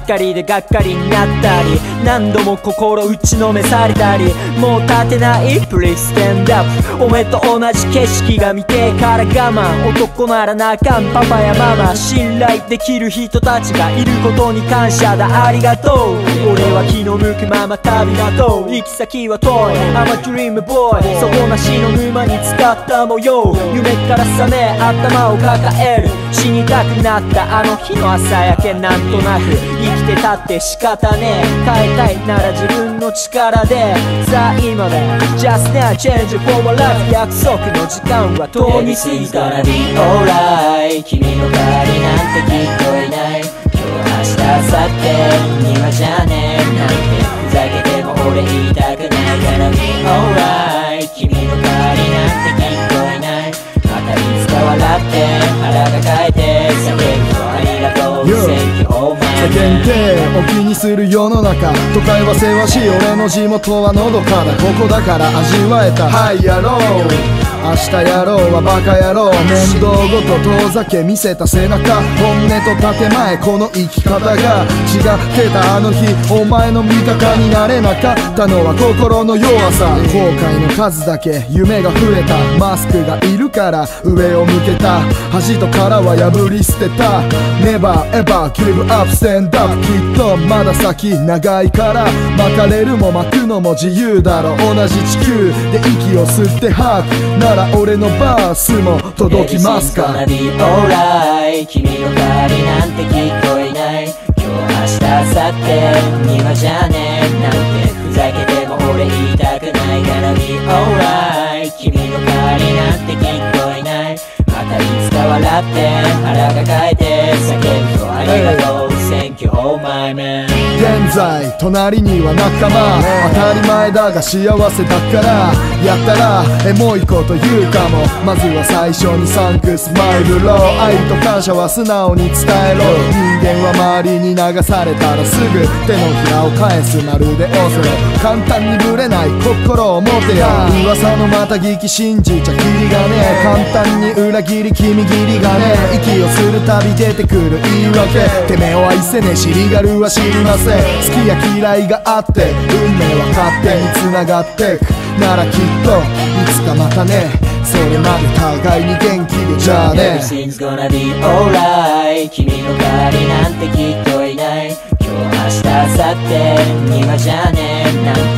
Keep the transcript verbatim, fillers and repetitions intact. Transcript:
かりでがっかりになったり、何度も心打ちのめされたり、もう立てない Please stand up。 お前と同じ景色が見てえから我慢、男ならなあかんパパやママ、信頼できる人たちがいることに感謝だ、ありがとう。俺は気の向くまま旅立とう、行き先は遠い I'm a dream boy。 底なしの沼に浸かった模様、夢から覚め頭を抱える、死にたくなったあの日の朝焼け、なんとなく生きてたって仕方ねえ、変えたいなら自分の力で、さあ今だ Just now change for my life。 約束の時間は遠に過ぎたら Be alright。 君の代わりなんてきっといない、今日明日明後日にはじゃねえなんてふざけても俺言いたくないから Be alright。 君の代わりなんてきっといない、またいつか笑って腹抱えて叫ぶとありがとう Thank you oh my。 世間体を気にする世の中、都会はせわしい俺の地元はのどかだ、ここだから味わえたはいやろう、明日やろうはバカ野郎、面倒ごと遠ざけ見せた背中、本音と建前この生き方が違ってたあの日、お前の味方になれなかったのは心の弱さ、後悔の数だけ夢が増えた、マスクがいるから上を向けた、恥と殻は破り捨てた、 Never ever give up stand up。 きっとまだ先長いから、巻かれるも巻くのも自由だろ、同じ地球で息を吸って吐くなら俺のバースも届きますか。 Everything's gonna be alright。 君の代わりなんてきっといない、今日明日明後日にはじゃねえなんてふざけても俺言いたくないから Be alright。 君の代わりなんてきっといない、またいつか笑って腹抱えて叫ぶとありがとう Thank you oh my man。 現在隣には仲間、当たり前だが幸せだから、やったらエモいこと言うかも、まずは最初にサンクスマイルロー、愛と感謝は素直に伝えろ、人間は周りに流されたらすぐ手のひらを返すまるでオセロ、簡単にぶれない心を持てよ、噂のまた聞き信じちゃキリがねえ、簡単に裏切り君切りがねえ、息をするたび出てくる言い訳、てめえを愛せねえ尻がるは知りません、好きや嫌いがあって運命は勝手に繋がってくならきっといつかまたね、それまで互いに元気でじゃあね。 Everything's gonna be alright。 君の代わりなんてきっといない、今日明日明後日にはじゃねえなんて